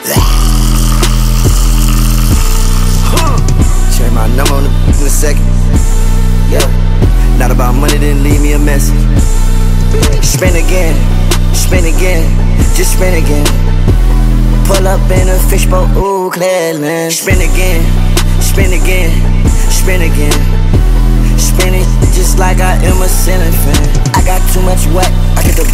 Change my number on the in a second. Yeah. Not about money, didn't leave me a message. Spin again, just spin again. Pull up in a fishbowl, ooh, Clearland. Spin again, spin again. Spin it just like I am a ceiling fan. I got too much wet, I get your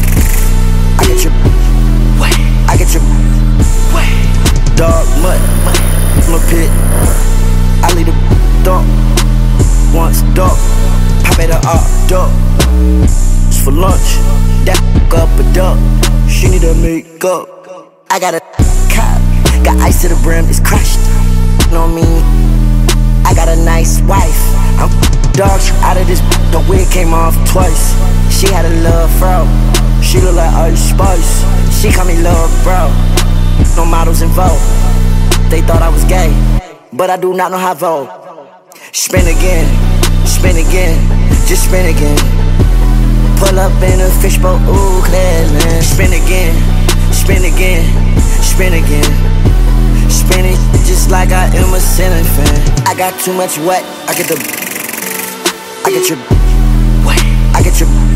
dog mud, I'm a pit. I leave the dog once dog, pop it up dog. It's for lunch, that up a dog. She need a makeup. I got a cop, got ice to the brim, it's crushed. Know me, I got a nice wife. I'm dog out of this, the wig came off twice. She had a love fro, she look like Ice Spice. She call me love bro, no models involved. They thought I was gay, but I do not know how to vote. Spin again, just spin again. Pull up in a fishbowl, ooh, Clearland. Spin again. Spin it just like I am a ceiling fan. I got too much wet, I get your